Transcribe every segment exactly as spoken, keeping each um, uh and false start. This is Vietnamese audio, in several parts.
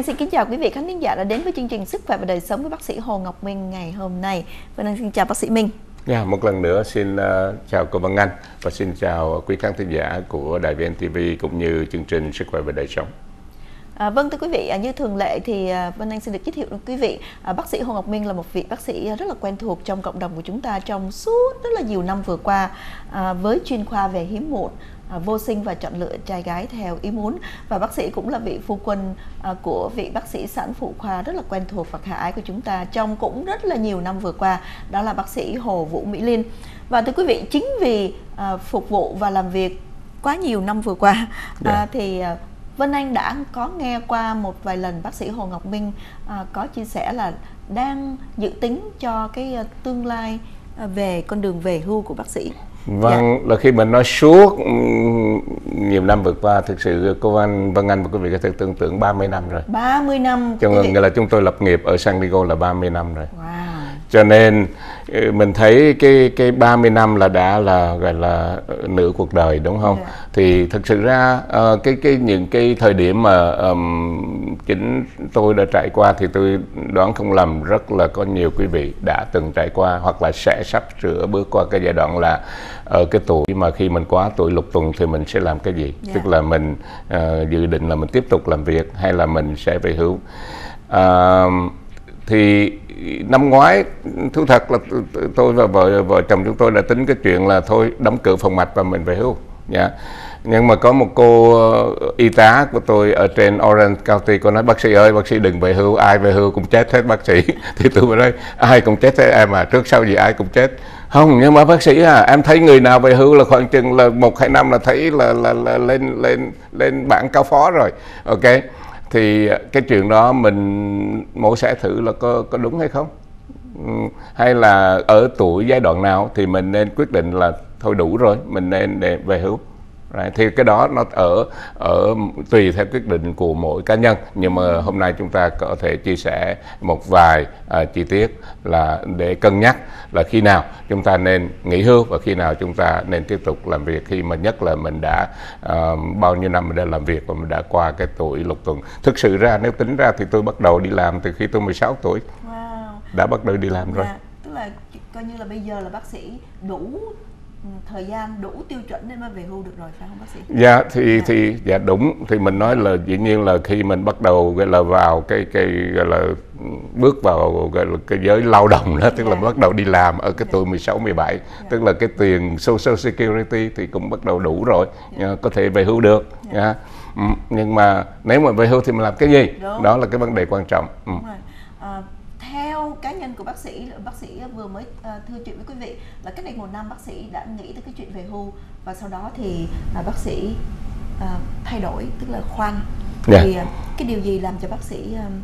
Anh xin kính chào quý vị khán thính giả đã đến với chương trình Sức khỏe và đời sống với bác sĩ Hồ Ngọc Minh ngày hôm nay. Vân Anh xin chào bác sĩ Minh. Yeah, một lần nữa xin uh, chào cô Vân Anh và xin chào quý khán thính giả của Đài vê en ti vi cũng như chương trình Sức khỏe và đời sống. À, vâng thưa quý vị, à, như thường lệ thì à, Vân Anh xin được giới thiệu với quý vị, à, bác sĩ Hồ Ngọc Minh là một vị bác sĩ rất là quen thuộc trong cộng đồng của chúng ta trong suốt rất là nhiều năm vừa qua, à, với chuyên khoa về hiếm muộn, à, vô sinh và chọn lựa trai gái theo ý muốn. Và bác sĩ cũng là vị phu quân à, của vị bác sĩ sản phụ khoa rất là quen thuộc và khả ái của chúng ta trong cũng rất là nhiều năm vừa qua, đó là bác sĩ Hồ Vũ Mỹ Liên. Và thưa quý vị, chính vì à, phục vụ và làm việc quá nhiều năm vừa qua, à, yeah. thì à, Vân Anh đã có nghe qua một vài lần bác sĩ Hồ Ngọc Minh à, có chia sẻ là đang dự tính cho cái uh, tương lai uh, về con đường về hưu của bác sĩ. Vâng, dạ. Là khi mình nói suốt nhiều năm vừa qua, thực sự cô Anh, Vân Anh và quý vị có thể tưởng tượng ba mươi năm rồi. ba mươi năm. Cho nên là chúng tôi lập nghiệp ở San Diego là ba mươi năm rồi. Wow. Cho nên mình thấy cái cái ba mươi năm là đã là gọi là nửa cuộc đời, đúng không? Yeah. Thì thực sự ra uh, cái cái những cái thời điểm mà um, chính tôi đã trải qua thì tôi đoán không lầm rất là có nhiều quý vị đã từng trải qua hoặc là sẽ sắp sửa bước qua cái giai đoạn là ở cái tuổi mà khi mình quá tuổi lục tuần thì mình sẽ làm cái gì? Yeah. Tức là mình uh, dự định là mình tiếp tục làm việc hay là mình sẽ về hưu. Uh, thì năm ngoái thú thật là tôi và vợ vợ chồng chúng tôi đã tính cái chuyện là thôi đóng cửa phòng mạch và mình về hưu nha. Nhưng mà có một cô y tá của tôi ở trên Orange County, cô nói bác sĩ ơi, bác sĩ đừng về hưu, ai về hưu cũng chết hết bác sĩ. Thì tôi mới nói ai cũng chết hết em à, trước sau gì ai cũng chết. Không, nhưng mà bác sĩ à, em thấy người nào về hưu là khoảng chừng là một hai năm là thấy là, là, là lên lên lên bảng cao phó rồi. Ok. Thì cái chuyện đó mình mổ xẻ thử là có, có đúng hay không? Ừ, hay là ở tuổi giai đoạn nào thì mình nên quyết định là thôi đủ rồi, mình nên để về hưu. Right. Thì cái đó nó ở ở tùy theo quyết định của mỗi cá nhân, nhưng mà hôm nay chúng ta có thể chia sẻ một vài uh, chi tiết là để cân nhắc là khi nào chúng ta nên nghỉ hưu và khi nào chúng ta nên tiếp tục làm việc, khi mà nhất là mình đã uh, bao nhiêu năm mình đã làm việc và mình đã qua cái tuổi lục tuần. Thực sự ra nếu tính ra thì tôi bắt đầu đi làm từ khi tôi mười sáu tuổi. Wow. Đã bắt đầu đi làm yeah. rồi. Tức là coi như là bây giờ là bác sĩ đủ thời gian, đủ tiêu chuẩn nên mới về hưu được rồi, phải không bác sĩ? Dạ thì dạ. thì dạ đúng, thì mình nói là dĩ nhiên là khi mình bắt đầu gọi là vào cái cái gọi là bước vào gọi là cái giới lao động đó, tức dạ. là bắt đầu đi làm ở cái dạ. tuổi mười sáu mười bảy, dạ. tức là cái tiền Social Security thì cũng bắt đầu đủ rồi, dạ. có thể về hưu được. Dạ. Dạ. Ừ, nhưng mà nếu mà về hưu thì mình làm cái gì? Đúng. Đó là cái vấn đề quan trọng. Ừ. Đúng rồi. À, theo cá nhân của bác sĩ, bác sĩ vừa mới uh, thưa chuyện với quý vị là cách đây một năm bác sĩ đã nghĩ tới cái chuyện về hưu và sau đó thì uh, bác sĩ uh, thay đổi, tức là khoan. Yeah. Thì uh, cái điều gì làm cho bác sĩ uh,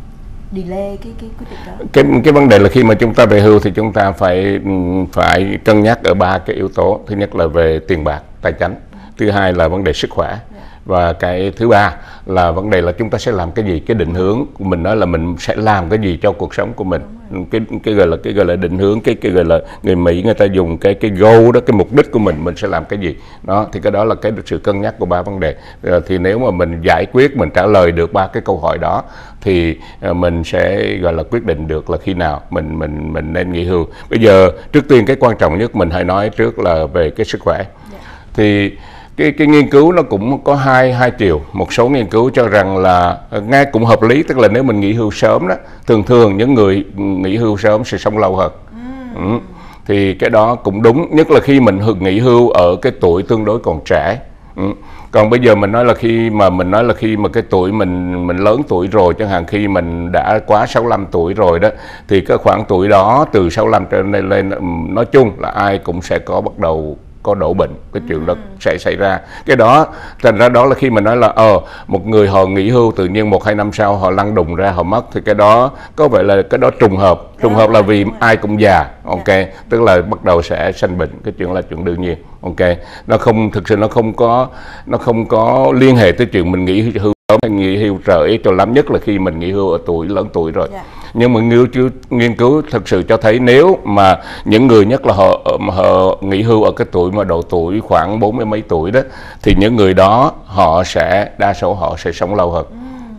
delay cái cái quyết định đó? Cái cái vấn đề là khi mà chúng ta về hưu thì chúng ta phải phải cân nhắc ở ba cái yếu tố. Thứ nhất là về tiền bạc, tài chánh. Thứ hai là vấn đề sức khỏe. Yeah. Và cái thứ ba là vấn đề là chúng ta sẽ làm cái gì, cái định hướng của mình, nói là mình sẽ làm cái gì cho cuộc sống của mình. Cái cái gọi là cái gọi là định hướng, cái cái gọi là người Mỹ người ta dùng cái cái goal đó, cái mục đích của mình mình sẽ làm cái gì. Đó thì cái đó là cái sự cân nhắc của ba vấn đề. Thì nếu mà mình giải quyết, mình trả lời được ba cái câu hỏi đó thì mình sẽ gọi là quyết định được là khi nào mình mình mình nên nghỉ hưu. Bây giờ trước tiên cái quan trọng nhất mình hãy nói trước là về cái sức khỏe. Thì Cái, cái nghiên cứu nó cũng có hai hai chiều. Một số nghiên cứu cho rằng là nghe cũng hợp lý, tức là nếu mình nghỉ hưu sớm đó, thường thường những người nghỉ hưu sớm sẽ sống lâu hơn. Ừ. Ừ. Thì cái đó cũng đúng, nhất là khi mình nghỉ hưu ở cái tuổi tương đối còn trẻ. Ừ. Còn bây giờ mình nói là khi mà mình nói là khi mà cái tuổi mình mình lớn tuổi rồi, chẳng hạn khi mình đã quá sáu mươi lăm tuổi rồi đó, thì cái khoảng tuổi đó từ sáu mươi lăm trở lên lên nói chung là ai cũng sẽ có bắt đầu có đổ bệnh, cái chuyện đó sẽ xảy ra. Cái đó thành ra đó là khi mình nói là ờ một người họ nghỉ hưu tự nhiên một hai năm sau họ lăn đùng ra họ mất, thì cái đó có vẻ là cái đó trùng hợp. Trùng hợp là vì ai cũng già. Ok, tức là bắt đầu sẽ sanh bệnh, cái chuyện là chuyện đương nhiên. Ok, nó không thực sự nó không có nó không có liên hệ tới chuyện mình nghỉ hưu hay nghỉ hưu trễ cho lắm, nhất là khi mình nghỉ hưu ở tuổi lớn tuổi rồi. Yeah. Nhưng mà nghiên cứu nghiên cứu thực sự cho thấy nếu mà những người nhất là họ, họ nghỉ hưu ở cái tuổi mà độ tuổi khoảng bốn mươi mấy tuổi đó, thì những người đó họ sẽ đa số họ sẽ sống lâu hơn.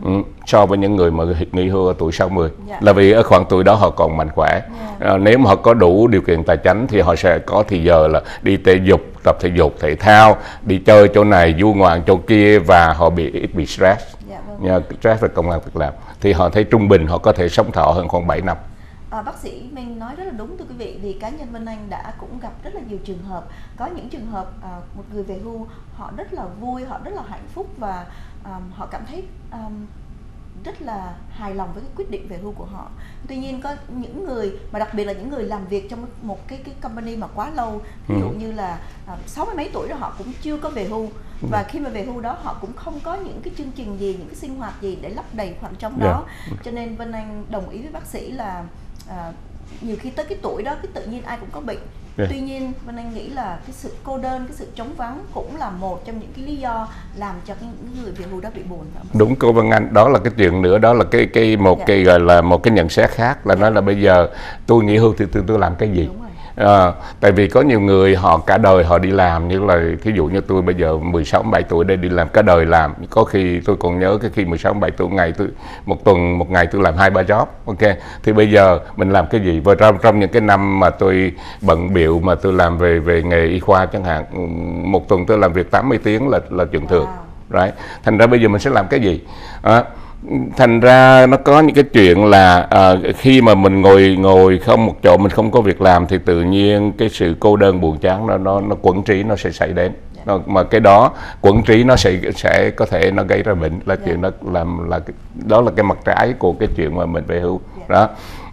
ừ, so với những người mà nghỉ hưu ở tuổi sáu mươi. Yeah. Là vì ở khoảng tuổi đó họ còn mạnh khỏe. Yeah. À, nếu mà họ có đủ điều kiện tài chính thì họ sẽ có thì giờ là đi thể dục, tập thể dục, thể thao, đi chơi chỗ này, du ngoạn chỗ kia, và họ bị ít bị stress. Yeah, vâng. Nhờ stress về công ăn việc làm thì họ thấy trung bình họ có thể sống thọ hơn khoảng bảy năm. À, bác sĩ Minh nói rất là đúng thưa quý vị, vì cá nhân Vân Anh đã cũng gặp rất là nhiều trường hợp. Có những trường hợp à, một người về hưu họ rất là vui, họ rất là hạnh phúc và um, họ cảm thấy um, rất là hài lòng với cái quyết định về hưu của họ. Tuy nhiên có những người mà đặc biệt là những người làm việc trong một cái cái company mà quá lâu, ví dụ ừ. như là um, sáu mươi mấy tuổi rồi họ cũng chưa có về hưu, và khi mà về hưu đó họ cũng không có những cái chương trình gì, những cái sinh hoạt gì để lấp đầy khoảng trống đó. Yeah. Cho nên Vân Anh đồng ý với bác sĩ là À, nhiều khi tới cái tuổi đó cái tự nhiên ai cũng có bệnh. Yeah. Tuy nhiên Vân Anh nghĩ là cái sự cô đơn, cái sự trống vắng cũng là một trong những cái lý do làm cho những người về hưu đó bị buồn. Đúng cô Vân Anh, đó là cái chuyện nữa, đó là cái cái một yeah. cái gọi là một cái nhận xét khác là yeah. nói là bây giờ tôi nghỉ hưu thì tôi tôi làm cái gì? À, tại vì có nhiều người họ cả đời họ đi làm, như là thí dụ như tôi bây giờ mười sáu mười bảy tuổi đây đi làm cả đời làm, có khi tôi còn nhớ cái khi mười sáu mười bảy tuổi ngày tôi một tuần một ngày tôi làm hai ba job, ok, thì bây giờ mình làm cái gì? Và trong trong những cái năm mà tôi bận bịu mà tôi làm về về nghề y khoa chẳng hạn, một tuần tôi làm việc tám mươi tiếng là là chuyện thường, wow. right? Thành ra bây giờ mình sẽ làm cái gì? À, thành ra nó có những cái chuyện là à, khi mà mình ngồi ngồi không một chỗ, mình không có việc làm thì tự nhiên cái sự cô đơn buồn chán nó nó nó quẩn trí nó sẽ xảy đến. Nó, mà cái đó quẩn trí nó sẽ sẽ có thể nó gây ra bệnh, là yeah. chuyện đó làm là đó là cái mặt trái của cái chuyện mà mình về hưu. Yeah. Đó,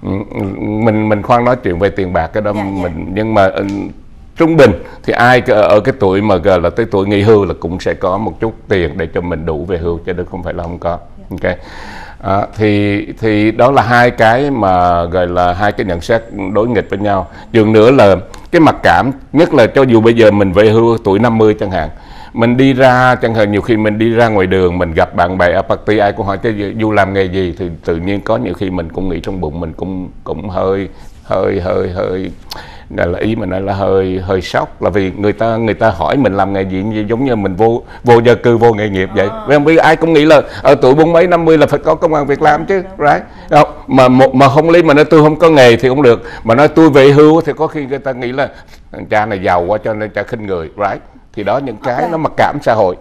mình mình khoan nói chuyện về tiền bạc cái đó. Yeah, yeah. mình nhưng mà trung bình thì ai ở cái tuổi mà gọi là tới tuổi nghỉ hưu là cũng sẽ có một chút tiền để cho mình đủ về hưu, chứ không phải là không có. Ok, à, thì thì đó là hai cái mà gọi là hai cái nhận xét đối nghịch với nhau. Chuyện nữa là cái mặc cảm, nhất là cho dù bây giờ mình về hưu tuổi năm mươi chẳng hạn, mình đi ra chẳng hạn, nhiều khi mình đi ra ngoài đường mình gặp bạn bè ở party ai cũng hỏi chứ Du làm nghề gì, thì tự nhiên có nhiều khi mình cũng nghĩ trong bụng mình cũng cũng hơi hơi hơi hơi là ý mình nói là hơi hơi sốc, là vì người ta người ta hỏi mình làm nghề gì, giống như mình vô vô gia cư vô nghề nghiệp vậy. Vì không biết ai cũng nghĩ là ở tuổi bốn mấy năm mươi là phải có công ăn việc làm chứ, right? Không, mà một mà không lý mà nói tôi không có nghề thì không được, mà nói tôi về hưu thì có khi người ta nghĩ là cha này giàu quá cho nên cha khinh người, right? Thì đó những cái nó mặc cảm xã hội.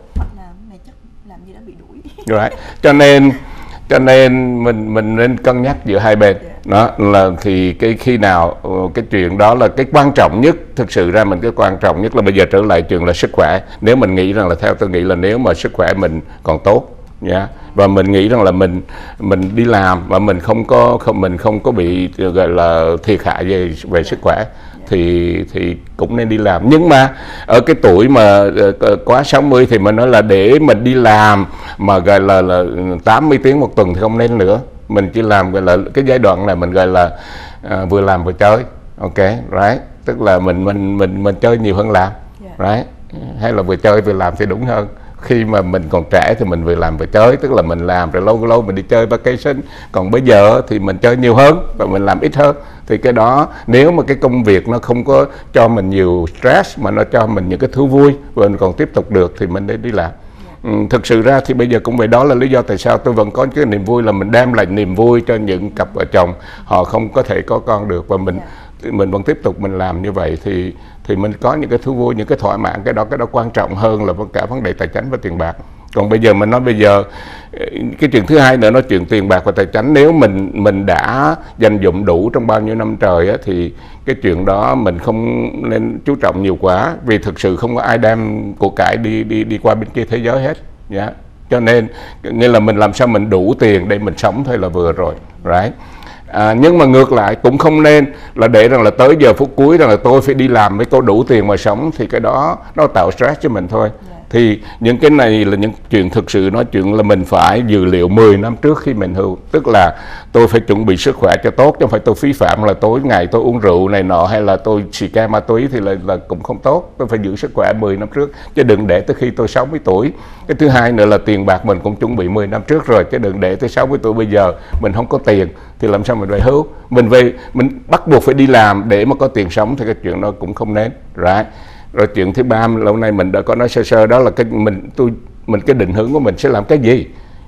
Làm gì đó bị đuổi. Right. Cho nên cho nên mình mình nên cân nhắc giữa hai bên. Đó là thì cái khi nào cái chuyện đó là cái quan trọng nhất, thực sự ra mình cái quan trọng nhất là bây giờ trở lại chuyện là sức khỏe. Nếu mình nghĩ rằng là theo tôi nghĩ là nếu mà sức khỏe mình còn tốt nha, yeah, và mình nghĩ rằng là mình mình đi làm và mình không có không mình không có bị gọi là thiệt hại về về sức khỏe thì thì cũng nên đi làm. Nhưng mà ở cái tuổi mà uh, quá sáu mươi thì mình nói là để mình đi làm mà gọi là, là tám mươi tiếng một tuần thì không nên nữa. Mình chỉ làm gọi là cái giai đoạn này mình gọi là uh, vừa làm vừa chơi, ok, right? Tức là mình mình mình mình chơi nhiều hơn làm, right? Hay là vừa chơi vừa làm thì đúng hơn. Khi mà mình còn trẻ thì mình vừa làm vừa chơi, tức là mình làm rồi lâu lâu mình đi chơi vacation. Còn bây giờ thì mình chơi nhiều hơn và mình làm ít hơn. Thì cái đó nếu mà cái công việc nó không có cho mình nhiều stress mà nó cho mình những cái thú vui và mình còn tiếp tục được thì mình nên đi làm. Ừ, thực sự ra thì bây giờ cũng vậy, đó là lý do tại sao tôi vẫn có cái niềm vui là mình đem lại niềm vui cho những cặp vợ chồng họ không có thể có con được, và mình mình vẫn tiếp tục mình làm như vậy thì thì mình có những cái thú vui, những cái thỏa mãn, cái đó cái đó quan trọng hơn là cả vấn đề tài chính và tiền bạc. Còn bây giờ mình nói bây giờ cái chuyện thứ hai nữa, nói chuyện tiền bạc và tài chính, nếu mình mình đã dành dụm đủ trong bao nhiêu năm trời á, thì cái chuyện đó mình không nên chú trọng nhiều quá, vì thực sự không có ai đem của cải đi đi đi qua bên kia thế giới hết, yeah. Cho nên nghĩa là mình làm sao mình đủ tiền để mình sống thôi là vừa rồi, right? À, nhưng mà ngược lại cũng không nên là để rằng là tới giờ phút cuối rằng là tôi phải đi làm mới có đủ tiền mà sống, thì cái đó nó tạo stress cho mình thôi. Yeah. Thì những cái này là những chuyện thực sự nói chuyện là mình phải dự liệu mười năm trước khi mình hưu, tức là tôi phải chuẩn bị sức khỏe cho tốt, chứ không phải tôi phí phạm là tối ngày tôi uống rượu này nọ hay là tôi xì ke ma túy thì là, là cũng không tốt. Tôi phải giữ sức khỏe mười năm trước chứ đừng để tới khi tôi sáu mươi tuổi. Cái thứ hai nữa là tiền bạc mình cũng chuẩn bị mười năm trước rồi, chứ đừng để tới sáu mươi tuổi bây giờ mình không có tiền thì làm sao mình về hưu. Mình về mình bắt buộc phải đi làm để mà có tiền sống thì cái chuyện đó cũng không nên, right? Rồi chuyện thứ ba lâu nay mình đã có nói sơ sơ, đó là cái mình tôi mình cái định hướng của mình sẽ làm cái gì.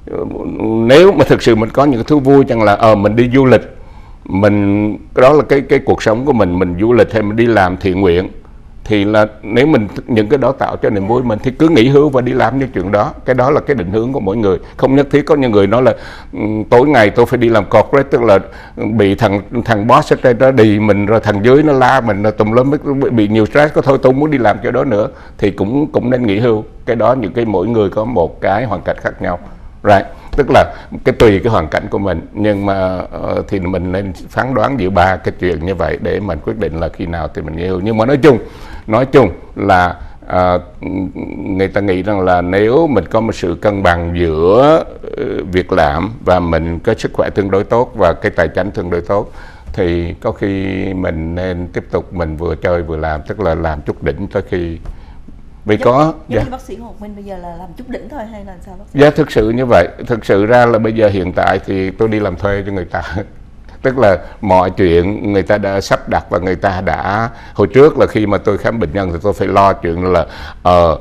nếu mà thực sự mình có những thú vui chẳng là ờ mình đi du lịch, mình đó là cái cái cuộc sống của mình, mình du lịch hay mình đi làm thiện nguyện, thì là nếu mình những cái đó tạo cho niềm vui mình thì cứ nghỉ hưu và đi làm những chuyện đó. Cái đó là cái định hướng của mỗi người, không nhất thiết có những người nói là um, tối ngày tôi phải đi làm corporate, tức là bị thằng thằng boss ở trên đó đì mình, rồi thằng dưới nó la mình, rồi tùm lum bị nhiều stress, có thôi tôi không muốn đi làm chỗ đó nữa, thì cũng cũng nên nghỉ hưu. Cái đó những cái mỗi người có một cái hoàn cảnh khác nhau, right? Tức là cái tùy cái hoàn cảnh của mình, nhưng mà uh, thì mình nên phán đoán giữa ba cái chuyện như vậy để mình quyết định là khi nào thì mình nghỉ hưu. Nhưng mà nói chung nói chung là uh, người ta nghĩ rằng là nếu mình có một sự cân bằng giữa uh, việc làm và mình có sức khỏe tương đối tốt và cái tài chính tương đối tốt, thì có khi mình nên tiếp tục mình vừa chơi vừa làm, tức là làm chút đỉnh tới khi vì giống, có giống dạ. như bác sĩ Ngọc Minh bây giờ là làm chút đỉnh thôi hay là sao bác sĩ? Dạ, thực sự như vậy. Thực sự ra là bây giờ hiện tại thì tôi đi làm thuê cho người ta. Tức là mọi chuyện người ta đã sắp đặt và người ta đã... Hồi trước là khi mà tôi khám bệnh nhân thì tôi phải lo chuyện là ờ,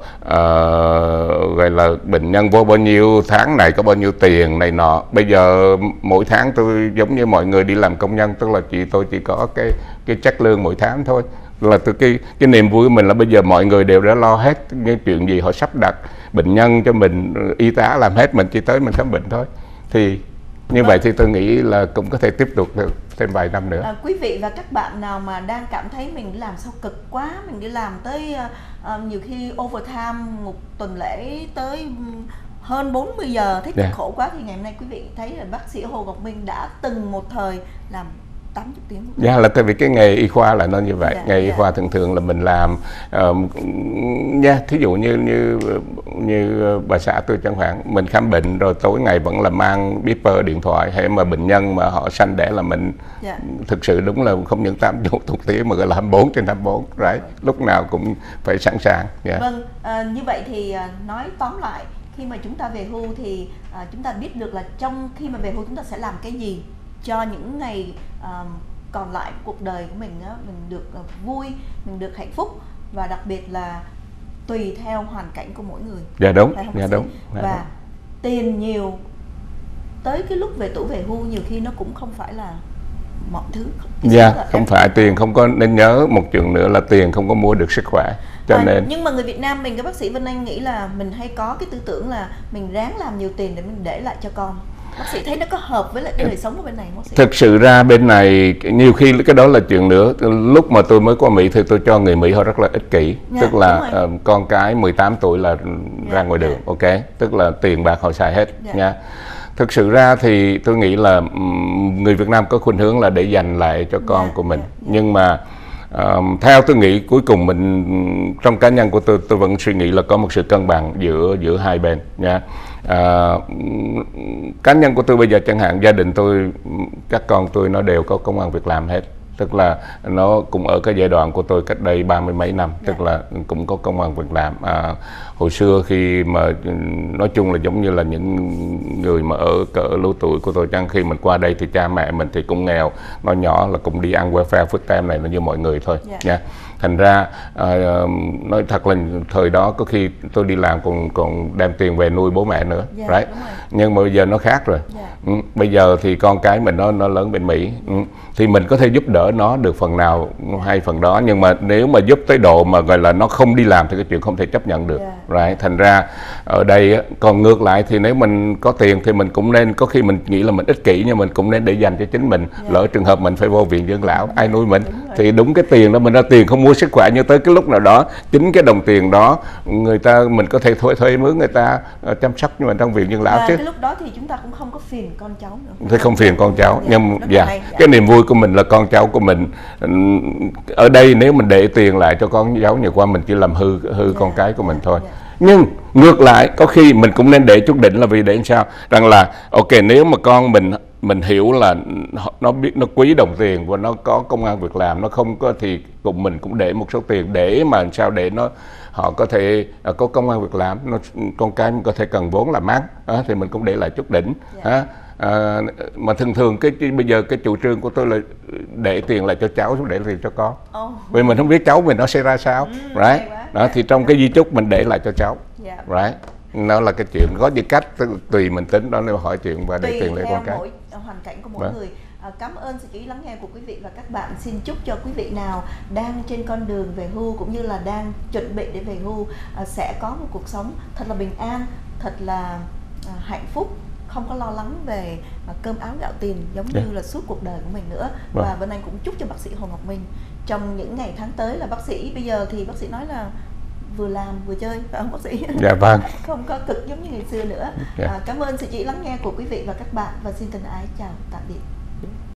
uh, gọi là bệnh nhân vô bao nhiêu, tháng này có bao nhiêu tiền này nọ. Bây giờ mỗi tháng tôi giống như mọi người đi làm công nhân, tức là chị tôi chỉ có cái cái check lương mỗi tháng thôi. Là từ cái cái niềm vui của mình là bây giờ mọi người đều đã lo hết cái chuyện gì họ sắp đặt bệnh nhân cho mình, y tá làm hết, mình chỉ tới mình khám bệnh thôi. Thì như vậy thì tôi nghĩ là cũng có thể tiếp tục được thêm vài năm nữa. À, quý vị và các bạn nào mà đang cảm thấy mình làm sao cực quá, mình đi làm tới uh, nhiều khi overtime một tuần lễ tới hơn bốn mươi giờ, thấy cực yeah. khổ quá, thì ngày hôm nay quý vị thấy là bác sĩ Hồ Ngọc Minh đã từng một thời làm tám mươi tiếng. Dạ, yeah, là tại vì cái nghề y khoa là nó như vậy. Yeah, nghề y yeah. khoa thường thường là mình làm um, nha, yeah, thí dụ như như như bà xã tôi chẳng hạn, mình khám bệnh rồi tối ngày vẫn là mang beeper điện thoại, hay mà bệnh nhân mà họ sanh đẻ là mình yeah. thực sự đúng là không những tám mươi tiếng mà gọi là hai mươi bốn trên hai mươi bốn, right? Lúc nào cũng phải sẵn sàng. Yeah. Vâng, à, như vậy thì nói tóm lại, khi mà chúng ta về hưu thì à, chúng ta biết được là trong khi mà về hưu chúng ta sẽ làm cái gì cho những ngày uh, còn lại của cuộc đời của mình đó, mình được uh, vui, mình được hạnh phúc, và đặc biệt là tùy theo hoàn cảnh của mỗi người. Dạ đúng, dạ đúng. Và đúng. tiền nhiều tới cái lúc về tuổi về hưu nhiều khi nó cũng không phải là mọi thứ. Dạ, không phải tiền không có, nên nhớ một chuyện nữa là tiền không có mua được sức khỏe. Cho à, nên nhưng mà người Việt Nam mình, các bác sĩ Vân Anh nghĩ là mình hay có cái tư tưởng là mình ráng làm nhiều tiền để mình để lại cho con. Bác sĩ thấy nó có hợp với lại cái đời sống của bên này không bác sĩ? Thực sự ra bên này nhiều khi cái đó là chuyện nữa. Lúc mà tôi mới qua Mỹ thì tôi cho người Mỹ họ rất là ích kỷ. Yeah, tức là uh, con cái mười tám tuổi là yeah, ra ngoài đường, yeah. ok. Tức là tiền bạc họ xài hết yeah. nha. Thực sự ra thì tôi nghĩ là um, người Việt Nam có khuynh hướng là để dành lại cho con yeah, của mình. Yeah, yeah. Nhưng mà uh, theo tôi nghĩ cuối cùng mình, trong cá nhân của tôi, tôi vẫn suy nghĩ là có một sự cân bằng giữa giữa hai bên nha. À, cá nhân của tôi bây giờ chẳng hạn, gia đình tôi, các con tôi nó đều có công ăn việc làm hết. Tức là nó cũng ở cái giai đoạn của tôi cách đây ba mươi mấy năm, tức là cũng có công ăn việc làm. À, hồi xưa khi mà nói chung là giống như là những người mà ở cỡ lứa tuổi của tôi, chẳng khi mình qua đây thì cha mẹ mình thì cũng nghèo, nó nhỏ là cũng đi ăn welfare food stamp này nó như mọi người thôi yeah. nha. Thành ra uh, nói thật là thời đó có khi tôi đi làm còn còn đem tiền về nuôi bố mẹ nữa, yeah, right? Nhưng mà bây giờ nó khác rồi. Yeah. Ừ, bây giờ thì con cái mình nó nó lớn bên Mỹ, ừ, thì mình có thể giúp đỡ nó được phần nào hay phần đó, nhưng mà nếu mà giúp tới độ mà gọi là nó không đi làm thì cái chuyện không thể chấp nhận được, yeah. right? Thành ra ở đây còn ngược lại thì nếu mình có tiền thì mình cũng nên, có khi mình nghĩ là mình ích kỷ nhưng mình cũng nên để dành cho chính mình, yeah. lỡ trường hợp mình phải vô viện dưỡng lão, ai nuôi mình? Đúng thì đúng cái tiền đó mình ra tiền không mua sức khỏe, nhưng tới cái lúc nào đó chính cái đồng tiền đó người ta mình có thể thuê thuê mướn người ta uh, chăm sóc nhưng mà trong viện dưỡng lão, chứ cái lúc đó thì chúng ta cũng không có phiền con cháu nữa, thì không phiền con cháu. Dạ, nhưng dạ, hay, dạ. cái niềm vui của mình là con cháu của mình. Ở đây nếu mình để tiền lại cho con cháu nhiều qua mình chỉ làm hư hư dạ, con cái của mình dạ, thôi dạ. Nhưng ngược lại có khi mình cũng nên để chút đỉnh, là vì để làm sao rằng là ok, nếu mà con mình mình hiểu là nó biết, nó quý đồng tiền và nó có công ăn việc làm, nó không có thì cùng mình cũng để một số tiền để mà làm sao để nó họ có thể uh, có công ăn việc làm, nó con cái mình có thể cần vốn làm ăn, uh, thì mình cũng để lại chút đỉnh. Yeah. Uh, À, mà thường thường cái bây giờ cái chủ trương của tôi là để tiền lại cho cháu, để tiền cho con. Oh. Vì mình không biết cháu mình nó sẽ ra sao, mm, right? Đó thì trong cái di chúc mình để lại cho cháu, yeah. right? nó là cái chuyện có những cách tùy mình tính đó, nếu hỏi chuyện và để tiền lấy con cái. Mỗi hoàn cảnh của mỗi vâng. người. À, cảm ơn sự chú ý lắng nghe của quý vị và các bạn. Xin chúc cho quý vị nào đang trên con đường về hưu cũng như là đang chuẩn bị để về hưu à, sẽ có một cuộc sống thật là bình an, thật là à, hạnh phúc, không có lo lắng về à, cơm áo gạo tiền giống yeah. như là suốt cuộc đời của mình nữa. Vâng. Và Vân Anh cũng chúc cho bác sĩ Hồ Ngọc Minh trong những ngày tháng tới là bác sĩ bây giờ thì bác sĩ nói là vừa làm vừa chơi, phải không bác sĩ? Dạ vâng. Không có cực giống như ngày xưa nữa. Yeah. À, cảm ơn sự chú ý lắng nghe của quý vị và các bạn và xin thân ái chào tạm biệt.